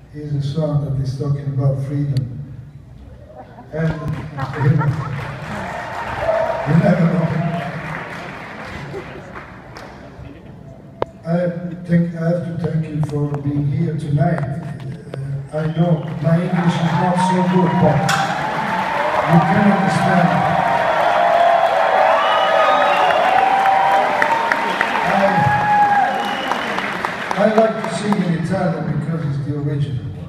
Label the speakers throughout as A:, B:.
A: is a song that is talking about freedom. And you never know. I have to thank you for being here tonight. I know my English is not so good, but you can understand. I like to sing in Italian because it's the original one.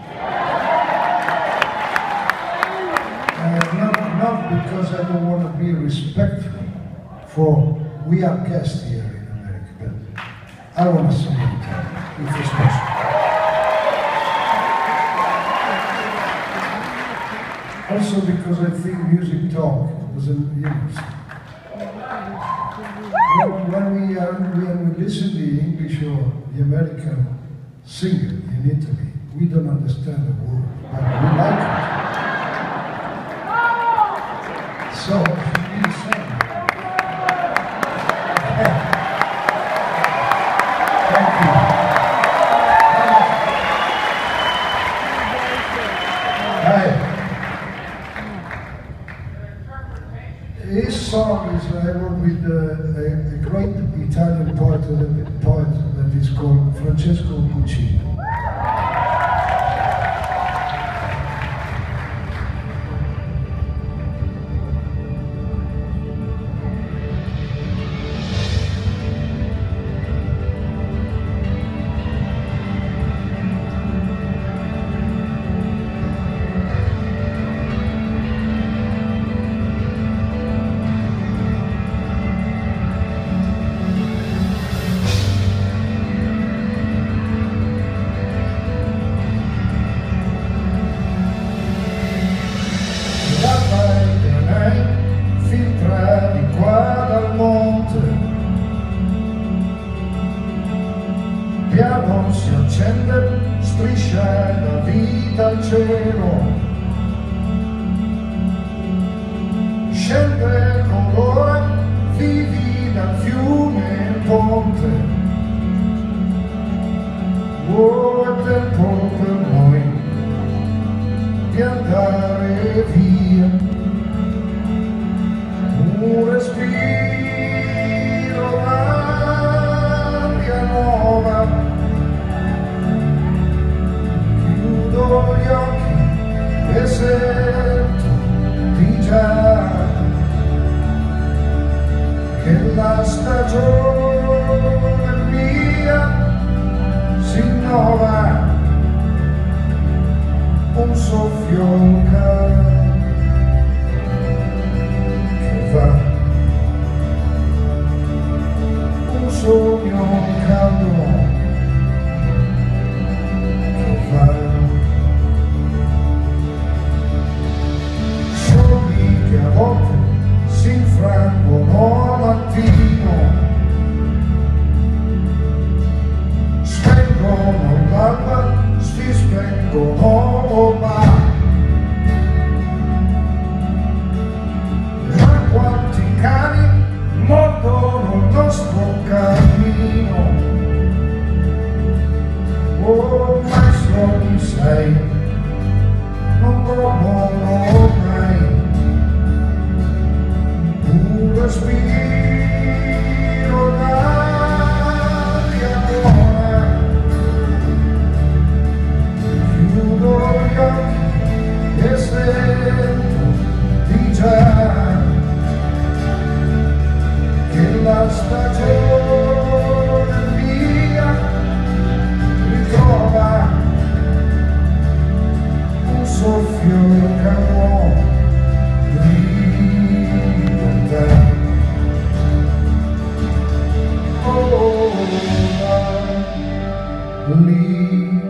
A: Not because I don't want to be respectful, for we are guests here in America, but I want to sing in Italian, if it's possible. Also because I think music talk doesn't, when we listen to the English or the American singer in Italy, we don't understand the word, but we like it. So, please sing. Thank you. Hi. This song is I wrote with a great Italian poet that is called Francesco Guccini.
B: Piano si accende, striscia la vita al cielo, scende il colore, vivi dal fiume il ponte. Oh, è tempo per noi di andare via, un respiro, l'aria nuova. Chiudo gli occhi e sento di già che la stagione mia si innova, un soffio che va, un sogno caldo che va. Sogni che a volte si infrangono al mattino, spengono l'alba, si spengono ormai. Ma quanti cani mordono il nostro cammino, ormai soli sei, non dormono mai. Un respiro d'aria nuova, chiudo gli occhi e sento di già che la stagione mia ritrova un soffio calmo di libertà. Oh, libertà.